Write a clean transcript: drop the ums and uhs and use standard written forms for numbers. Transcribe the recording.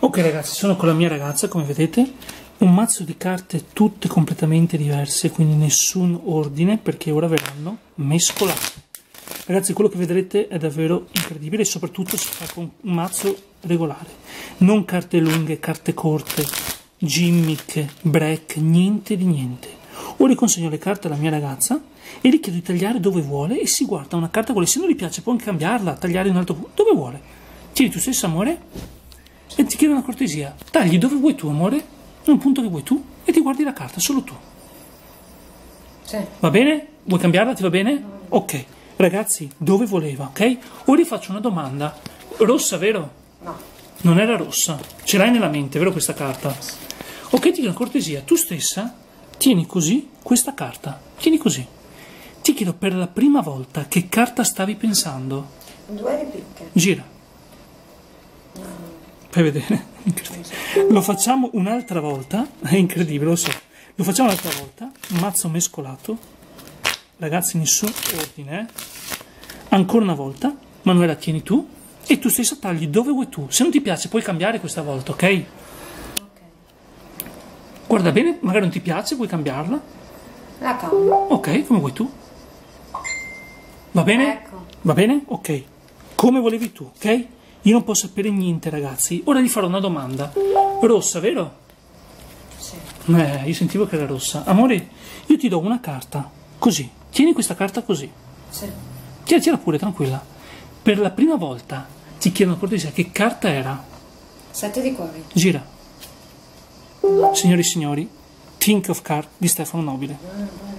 Ok ragazzi, sono con la mia ragazza, come vedete, un mazzo di carte tutte completamente diverse, quindi nessun ordine, perché ora verranno mescolate. Ragazzi, quello che vedrete è davvero incredibile e soprattutto si fa con un mazzo regolare. Non carte lunghe, carte corte, gimmick, break, niente di niente. Ora gli consegno le carte alla mia ragazza e gli chiedo di tagliare dove vuole e si guarda una carta quale. Se non gli piace può anche cambiarla, tagliare in un altro punto, dove vuole. Tieni tu stesso, amore, e ti chiedo una cortesia. Tagli dove vuoi tu, amore, in un punto che vuoi tu, e ti guardi la carta, solo tu. Sì. Va bene? Vuoi cambiarla? Ti va bene? Ok. Ragazzi, dove voleva, ok? Ora gli faccio una domanda. Rossa, vero? No. Non era rossa. Ce l'hai nella mente, vero, questa carta? Ok, ti chiedo una cortesia. Tu stessa tieni così questa carta. Tieni così. Ti chiedo per la prima volta che carta stavi pensando. Due ripicche. Gira. Fai vedere. Lo facciamo un'altra volta. È incredibile, lo so. Lo facciamo un'altra volta. Mazzo mescolato. Ragazzi, nessun ordine. Ancora una volta. Manuela, tieni tu. E tu stessa tagli dove vuoi tu. Se non ti piace puoi cambiare questa volta, ok? Guarda bene, magari non ti piace, puoi cambiarla. La cambio. Ok, come vuoi tu. Va bene? Ecco. Va bene? Ok. Come volevi tu, ok? Io non posso sapere niente, ragazzi. Ora gli farò una domanda. Rossa, vero? Sì. Io sentivo che era rossa. Amore, io ti do una carta. Così. Tieni questa carta così. Sì. Tienila pure, tranquilla. Per la prima volta ti chiedo una cortesia. Che carta era? 7 di cuori. Gira. Signori e signori, Think of Card di Stefano Nobile.